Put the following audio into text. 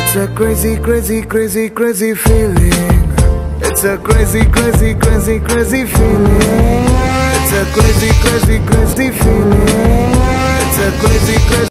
It's a crazy, crazy, crazy, crazy feeling. It's a crazy, crazy, crazy, crazy feeling. It's a crazy, crazy, crazy feeling. It's a crazy, crazy